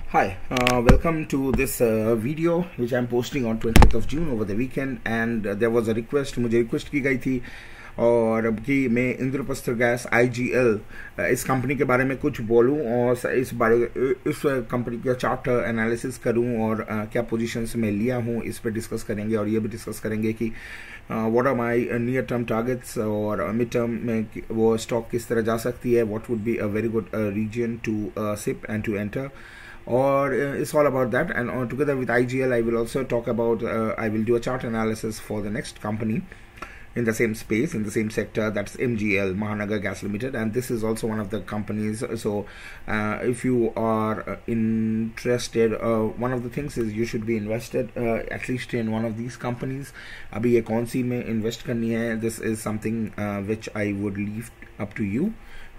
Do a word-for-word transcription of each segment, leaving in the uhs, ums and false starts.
Hi, uh, welcome to this uh, video which I'm posting on twentieth of June over the weekend, and uh, there was a request मुझे request की गई थी और अब कि मैं Indraprastha gas I G L इस company के बारे में कुछ बोलूं और इस बारे इस कंपनी का चार्ट एनालिसिस करूं और uh, क्या पोजीशंस में लिया हूं इस पे डिस्कस करेंगे और ये भी डिस्कस करेंगे कि what are my near term targets और मिड टर्म में वो स्टॉक किस तरह जा सकती है, what would be a very good reason to SIP and to enter. Or uh, it's all about that, and uh, together with I G L I will also talk about uh, I will do a chart analysis for the next company in the same space, in the same sector, that's M G L, Mahanagar Gas Limited, and this is also one of the companies. So uh, if you are uh, interested, uh, one of the things is you should be invested uh, at least in one of these companies. Abhi ye kaun si mein invest karni hai, this is something uh, which I would leave up to you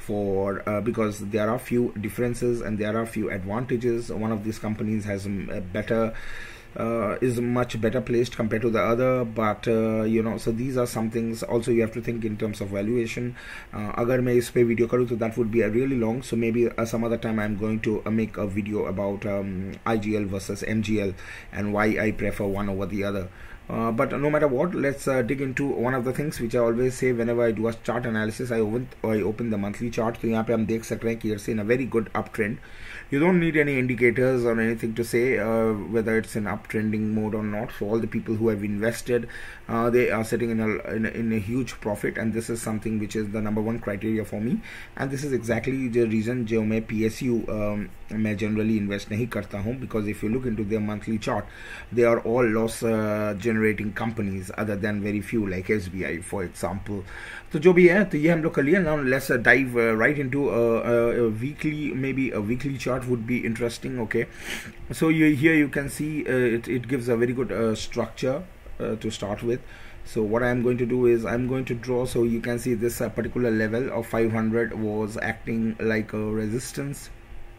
for uh, because there are few differences and there are few advantages. One of these companies has a better uh, is much better placed compared to the other, but uh, you know, so these are some things also you have to think in terms of valuation. uh, agar main is pe video karu to that would be a really long, so maybe uh, some other time I'm going to uh, make a video about um, I G L versus M G L and why I prefer one over the other. Uh, but no matter what, let's uh, dig into one of the things which I always say whenever I do a chart analysis. I open I open the monthly chart. So यहाँ पे हम देख सकते हैं कि it's in a very good uptrend. You don't need any indicators or anything to say uh, whether it's in uptrending mode or not. So all the people who have invested, uh, they are sitting in a, in a in a huge profit, and this is something which is the number one criteria for me. And this is exactly the reason जो मैं P S U um, मैं generally invest नहीं करता हूँ, because if you look into their monthly chart, they are all loss uh, generating companies other than very few like S B I for example. तो जो भी है तो ये हम लोग कर लिया. Now let's uh, dive uh, right into a, a, a weekly, maybe a weekly chart would be interesting. Okay, so you, here you can see uh, it, it gives a very good uh, structure uh, to start with. So what I am going to do is I'm going to draw, so you can see this uh, particular level of five hundred was acting like a resistance,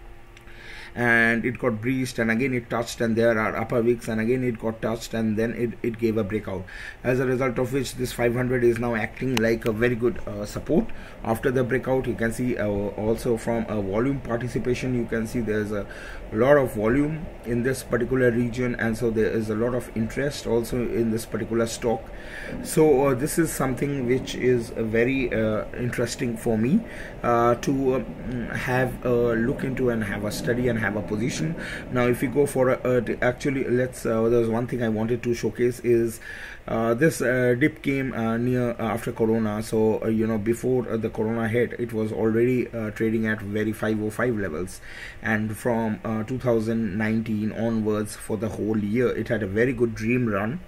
and it got breached, and again it touched, and there are upper wicks, and again it got touched, and then it, it gave a breakout, as a result of which this five hundred is now acting like a very good uh, support. After the breakout, you can see uh, also from a volume participation, you can see there's a lot of volume in this particular region, and so there is a lot of interest also in this particular stock. So uh, this is something which is uh, very uh, interesting for me uh, to uh, have a look into and have a study and have a position. Now if we go for a, a actually let's uh, there's one thing I wanted to showcase is uh, this uh, dip came uh, near uh, after Corona. So uh, you know, before uh, the Corona hit, it was already uh, trading at very five oh five levels, and from uh, two thousand nineteen onwards for the whole year it had a very good dream run.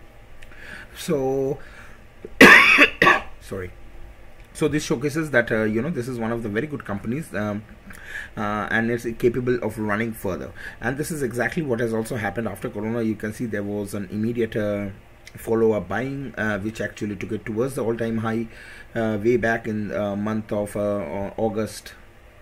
So sorry. So this showcases that uh, you know, this is one of the very good companies, um, uh, and it's capable of running further. And this is exactly what has also happened after Corona. You can see there was an immediate uh, follow-up buying, uh, which actually took it towards the all-time high uh, way back in uh, month of uh, August.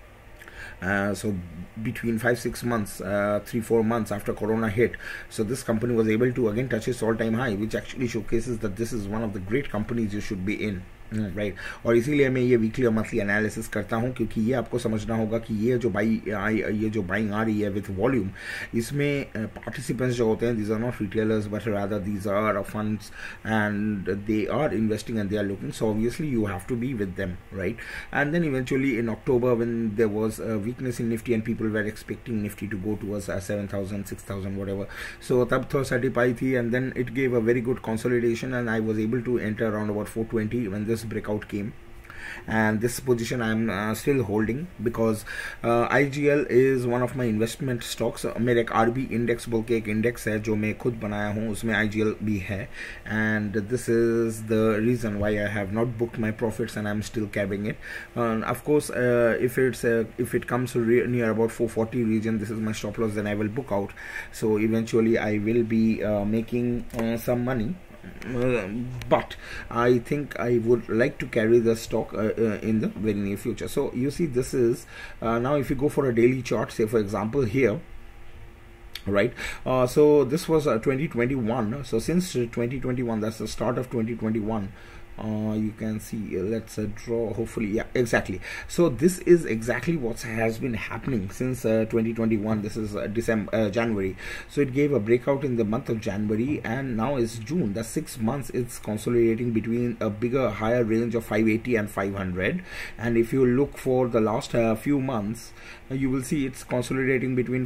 Uh, so between five six months, uh, three four months after Corona hit, so this company was able to again touch its all-time high, which actually showcases that this is one of the great companies you should be in. Right right. और इसीलिए मैं ये weekly और monthly analysis करता हूँ, क्योंकि ये आपको समझना होगा कि ये जो बाई ये जो बाइंग आ रही है विथ वॉल्यूम, इसमें पार्टिसिपेंट्स जो होते हैं, these are not retailers but rather these are funds, and they are investing and they are looking. So obviously you have to be with them, right. And then eventually in October when there was weakness in Nifty and people were expecting Nifty to go towards seven thousand six thousand whatever, so तब तो सर्टिफाई थी, and then it gave a very good consolidation, and I was able to enter around about four twenty when this breakout came. And this position I am uh, still holding because uh, I G L is one of my investment stocks. मेरे एक R B index बोल के एक index है जो मैं खुद बनाया हूँ, उसमें I G L भी है, and this is the reason why I have not booked my profits and I'm still carrying it. Uh, of course, uh, if it's uh, if it comes to near about four forty region, this is my stop loss, then I will book out. So eventually I will be uh, making uh, some money. Uh, but I think I would like to carry the stock uh, uh, in the very near future. So you see, this is uh, now if you go for a daily chart, say for example here, right, uh, so this was uh, twenty twenty-one. So since twenty twenty-one, that's the start of twenty twenty-one, uh, you can see, uh, let's uh, draw, hopefully, yeah, exactly. So this is exactly what has been happening since uh, twenty twenty-one. This is uh, December, uh, January. So it gave a breakout in the month of January, and now it's June. The six months it's consolidating between a bigger, higher range of five eighty and five hundred. And if you look for the last uh, few months, uh, you will see it's consolidating between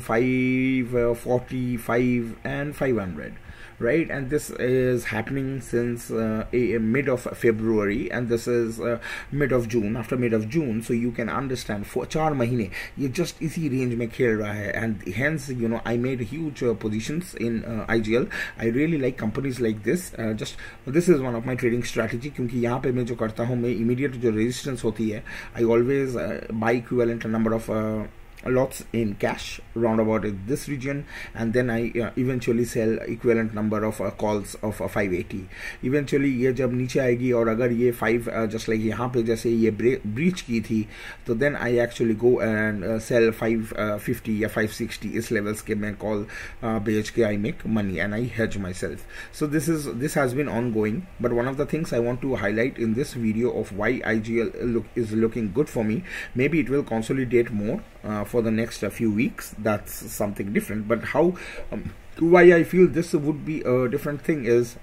five forty-five and five hundred. Right, and this is happening since uh, a, a mid of February, and this is uh, mid of June. After mid of June, so you can understand for चार महीने ये just इसी range में खेल रहा है, and hence you know I made huge uh, positions in uh, I G L. I really like companies like this. Uh, just this is one of my trading strategy, क्योंकि यहाँ पे मैं जो करता हूँ, मैं immediate जो resistance होती है, I always uh, buy equivalent number of uh, lots in cash round about in this region, and then I uh, eventually sell equivalent number of uh, calls of uh, five eighty. Eventually ये जब नीचे आएगी और अगर ये five uh, just like यहाँ पे जैसे ये breach की थी, तो then I actually go and uh, sell five fifty या five sixty इस levels के मैं call uh, बेच के I make money and I hedge myself. So this is this has been ongoing, but one of the things I want to highlight in this video of why I G L look is looking good for me. Maybe it will consolidate more uh, for the next uh, few weeks. That's something different, but how um, why I feel this would be a different thing is,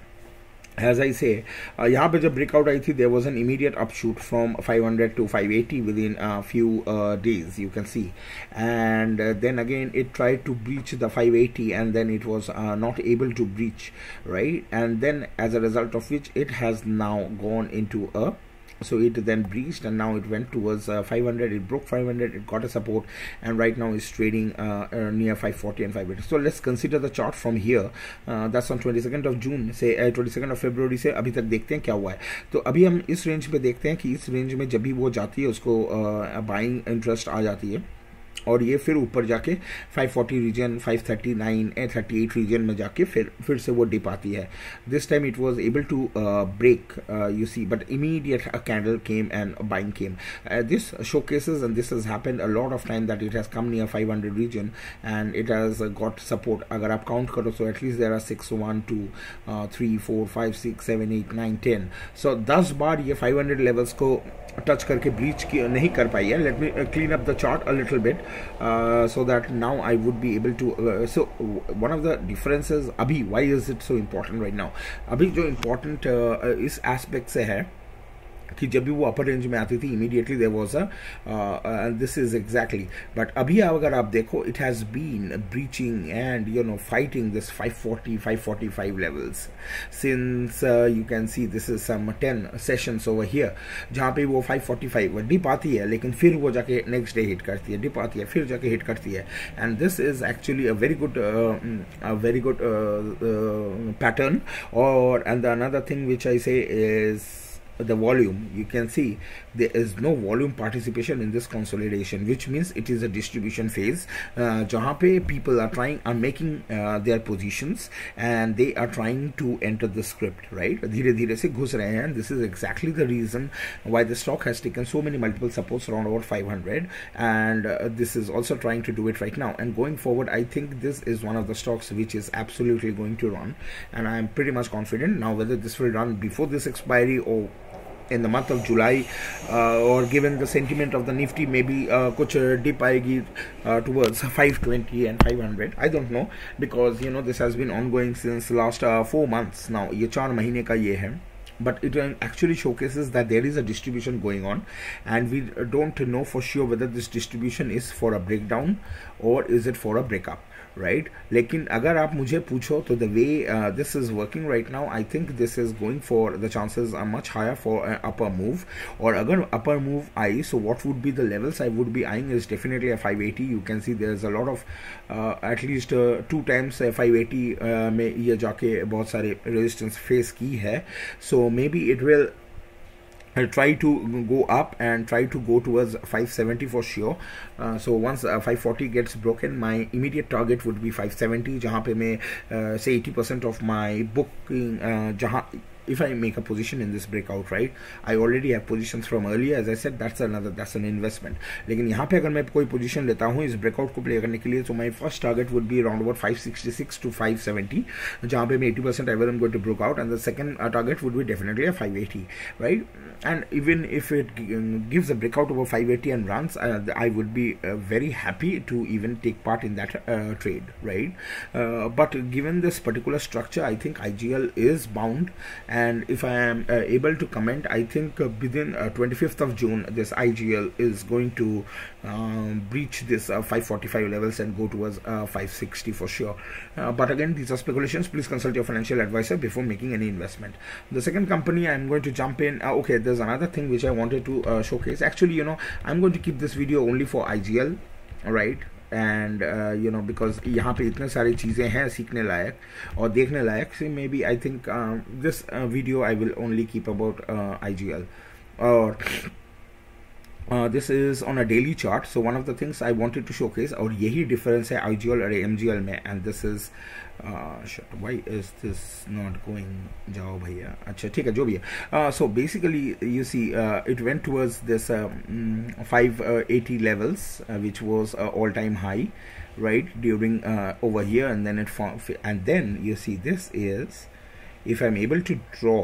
as I say, uh, यहाँ पे जब breakout आई थी, there was an immediate upshoot from five hundred to five eighty within a few uh, days, you can see, and uh, then again it tried to breach the five eighty, and then it was uh, not able to breach, right, and then as a result of which it has now gone into a, so it then breached, and now it went towards uh, five hundred. It broke five hundred, it got a support, and right now is trading uh, uh, near five forty and five eighty. So let's consider the chart from here. Uh, that's on twenty-second of June से uh, twenty-second of February से अभी तक देखते हैं क्या हुआ है. तो अभी हम इस रेंज पे देखते हैं कि इस रेंज में जब भी वो जाती है, उसको बाइंग uh, इंटरेस्ट आ जाती है, और ये फिर ऊपर जाके five forty region, five thirty-nine and thirty-eight region में जाके फिर फिर से वो डिप आती है. This time it was able to uh, break, uh, you see, but immediate a candle came and a buying came. Uh, this showcases, and this has happened a lot of time, that it has come near five hundred region and it has uh, got support. अगर आप count करो, so at least there are six, one, two, uh, three, four, five, six, seven, eight, nine, ten. So ten बार ये five hundred levels को touch करके breach नहीं कर पाई है. Let me clean up the chart a little bit so that now I would be able to uh, so one of the differences अभी, why is it so important right now, अभी जो important uh, इस aspect से है कि जब भी वो अपर रेंज में आती थी, immediately there was a this is exactly, but अभी अगर आप देखो, it has been breaching and you know fighting this five forty five forty-five levels since you can see this is some ten sessions over here, जहाँ पे वो five forty-five dip आती है, लेकिन फिर वो जाके नेक्स्ट डे हिट करती है, डिप आती है, फिर जाके हिट करती है, and this is actually a very good a very good pattern. और and another thing which I say is the volume. You can see there is no volume participation in this consolidation, which means it is a distribution phase uh, jahan pe people are trying are making uh, their positions and they are trying to enter the script, right, dheere dheere se ghus rahe hain. This is exactly the reason why the stock has taken so many multiple supports around about five hundred, and uh, this is also trying to do it right now. And going forward, I think this is one of the stocks which is absolutely going to run, and I am pretty much confident. Now whether this will run before this expiry or in the month of July, uh, or given the sentiment of the Nifty, maybe uh, kuch dip aayegi uh, towards five twenty and five hundred. I don't know, because you know this has been ongoing since last uh, four months now. ये चार महीने का ये है. But it actually showcases that there is a distribution going on, and we don't know for sure whether this distribution is for a breakdown or is it for a breakup, right? लेकिन अगर आप मुझे पूछो तो the way uh, this is working right now, I think this is going for, the chances are much higher for an upper move. और अगर upper move I, so what would be the levels I would be eyeing is definitely a five eighty. You can see there is a lot of uh, at least uh, two times uh, five eighty uh, में ये जाके बहुत सारे resistance face की है. So maybe it will I'll try to go up and try to go towards five seventy for sure. Uh, so once uh, five forty gets broken, my immediate target would be five seventy, जहाँ पे मैं uh, say eighty percent of my booking uh, जहाँ if I make a position in this breakout, right, I already have positions from earlier. As I said, that's another, that's an investment. लेकिन यहाँ पे अगर मैं कोई position लेता हूँ इस breakout को play करने के लिए, so my first target would be around about five sixty-six to five seventy, जहाँ पे मैं eighty percent ever I'm going to break out, and the second uh, target would be definitely a five eighty, right? And even if it gives a breakout over five eighty and runs, uh, I would be uh, very happy to even take part in that uh, trade, right? Uh, but given this particular structure, I think I G L is bound, and if I am uh, able to comment, I think uh, within uh, twenty-fifth of June this I G L is going to um, breach this uh, five forty-five levels and go towards uh, five sixty for sure. Uh, but again, these are speculations. Please consult your financial advisor before making any investment. The second company I'm going to jump in, uh, okay, there's another thing which I wanted to uh, showcase. Actually, you know, I'm going to keep this video only for I G L, right? And uh, you know, because यहाँ पे इतने सारी चीज़ें हैं सीखने लायक और देखने लायक, so maybe I think uh, this uh, video I will only keep about uh, I G L. Or Uh, this is on a daily chart. So one of the things I wanted to showcase, और यही difference है I G L और M G L में, and this is uh, shit, why is this not going? जाओ भैया, अच्छा ठीक है जो भी है. Uh, so basically you see uh, it went towards this um, five eighty levels, uh, which was uh, all-time high, right, during uh, over here, and then it formed, and then you see this is, if I'm able to draw,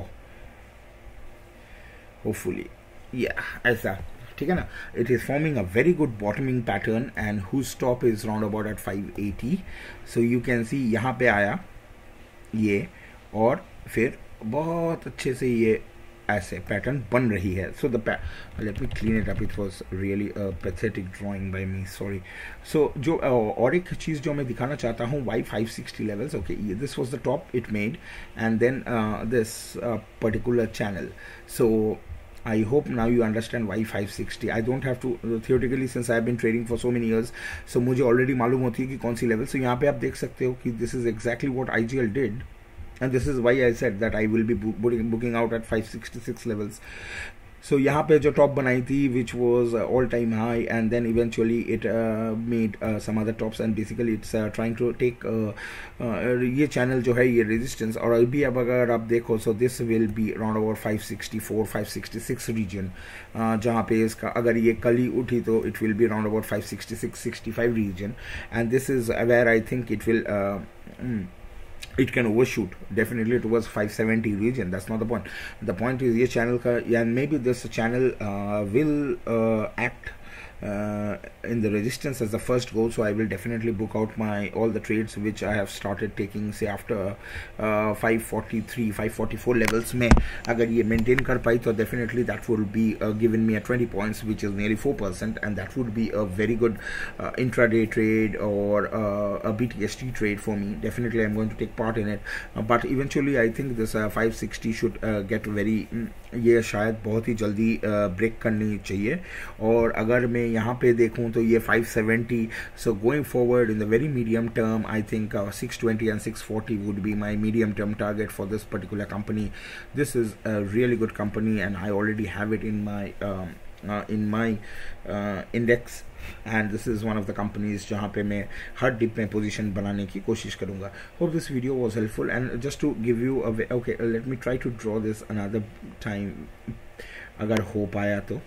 hopefully, yeah, ऐसा ठीक है ना, it is forming a very good bottoming pattern and whose stop is round about at five eighty. So you can see यहाँ पे आया ये और फिर बहुत अच्छे से ये ऐसे पैटर्न बन रही है. So the let me clean it up, it was really a pathetic drawing by me, sorry. So जो uh, और एक चीज़ जो मैं दिखाना चाहता हूँ, why five sixty levels, okay, this was the top it made, and then uh, this uh, particular channel. So I hope now you understand why five sixty. I don't have to uh, theoretically, since I have been trading for so many years, so मुझे already मालूम होती है कि कौन सी level. So यहाँ पे आप देख सकते हो कि this is exactly what I G L did, and this is why I said that I will be booking, booking out at five sixty-six levels. So यहाँ पे जो top बनाई थी, which was uh, all time high, and then eventually it uh, made uh, some other tops, and basically it's uh, trying to take uh, uh, ये channel जो है ये resistance, और अभी अब अगर आप देखो, so this will be around over five sixty-four five sixty-six region, uh, जहाँ पे इसका अगर ये कल ही उठी तो it will be around about five sixty-six sixty-five region, and this is where I think it will uh, mm, it can overshoot definitely towards five seventy region. That's not the point. The point is ये channel का, and maybe this channel uh, will uh, act uh, in the resistance as the first goal. So I will definitely book out my all the trades which I have started taking, say after uh, five forty-three five forty-four levels में अगर ये maintain कर पाई तो definitely that will be uh, giving me a twenty points, which is nearly four percent, and that would be a very good uh, intraday trade or uh, a B T S T trade for me. Definitely I'm going to take part in it, uh, but eventually I think this uh, five sixty should uh, get very mm, ये शायद बहुत ही जल्दी break करनी चाहिए. और अगर मैं यहाँ पे देखूँ तो ये five seventy, so going forward in the very medium term, I think uh, six twenty and six forty would be my medium term target for this particular company. This is a really good company, and I already have it in my um, uh, in my uh, index, and this is one of the companies जहाँ पे मैं हर dip में position बनाने की कोशिश करूँगा. Hope this video was helpful, and just to give you a way, okay, let me try to draw this another time अगर हो पाया तो.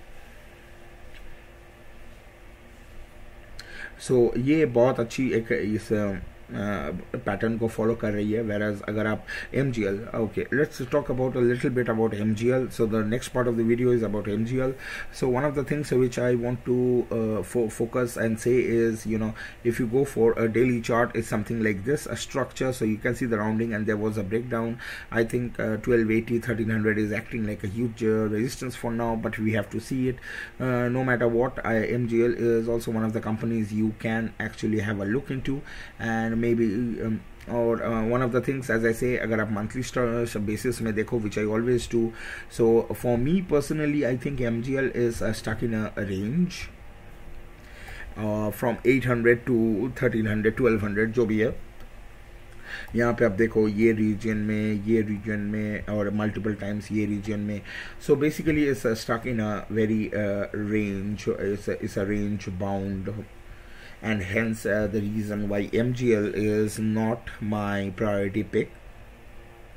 So ये बहुत अच्छी एक इस पैटर्न को फॉलो कर रही है. whereas अगर आप M G L, okay, let's talk about a little bit about M G L. So the next part of the video is about M G L. So one of the things which I want to uh, fo focus and say is, you know, if you go for a daily chart, it's something like this, a structure. So you can see the rounding, and there was a breakdown. I think uh, twelve eighty thirteen hundred is acting like a huge uh, resistance for now, but we have to see it. Uh, no matter what, I, M G L is also one of the companies you can actually have a look into, and maybe um, or uh, one of the things, as I say, agar aap monthly basis mein dekho, which I always do. So for me personally, I think M G L is uh, stuck in a, a range uh, from eight hundred to thirteen hundred twelve hundred जो भी है. यहाँ पे आप देखो ये region में, ये रीजन में, और मल्टीपल टाइम्स ये रीजन में. So basically it's stuck in a very range, it's a range bound, and hence uh, the reason why M G L is not my priority pick.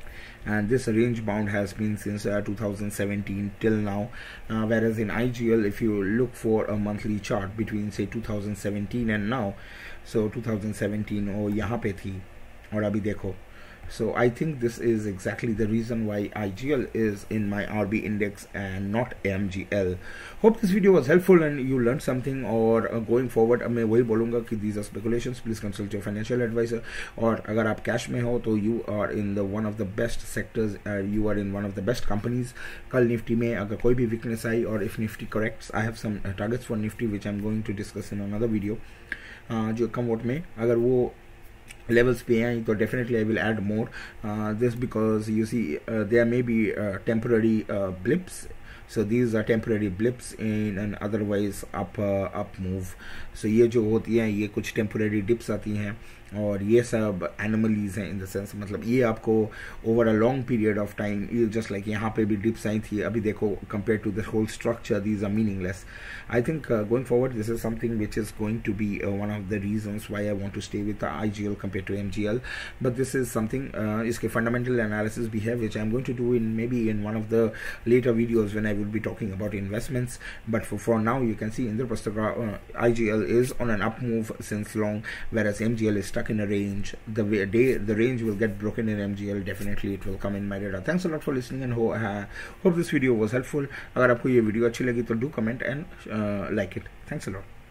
and this range bound has been since uh, two thousand seventeen till now, uh, whereas in I G L if you look for a monthly chart between say two thousand seventeen and now, so two thousand seventeen oh यहाँ पे थी और अभी देखो. So I think this is exactly the reason why I G L is in my R B index and not M G L. Hope this video was helpful and you learned something. और uh, going forward अब मैं वही बोलूँगा कि these are speculations. Please consult your financial advisor. और अगर आप cash में हो तो you are in the one of the best sectors. Uh, you are in one of the best companies. कल निफ्टी में अगर कोई भी weakness आई और if nifty corrects, I have some uh, targets for nifty which I'm going to discuss in another video. uh, जो कम vote में अगर वो levels पे आई तो definitely I will add more. Uh, this because you see uh, there may be uh, temporary uh, blips. So these are temporary blips in an otherwise up uh, up move. So ये जो होती हैं ये कुछ temporary dips आती हैं और ये सब anomalies हैं in the sense, मतलब ये आपको over a long period of time, just like यहाँ पे भी dips आई थी, अभी देखो compared to the whole structure these are meaningless. I think uh, going forward this is something which is going to be uh, one of the reasons why I want to stay with the I G L compared to M G L. But this is something uh, इसके fundamental analysis भी है which I'm going to do in maybe in one of the later videos when I will be talking about investments. But for, for now you can see Indraprastha uh, I G L is on an up move since long, whereas M G L is stuck in a range. The way, day the range will get broken in M G L, definitely it will come in my radar. Thanks a lot for listening and ho uh, hope this video was helpful. अगर आपको ये video अच्छी लगी तो do comment and uh, like it. Thanks a lot.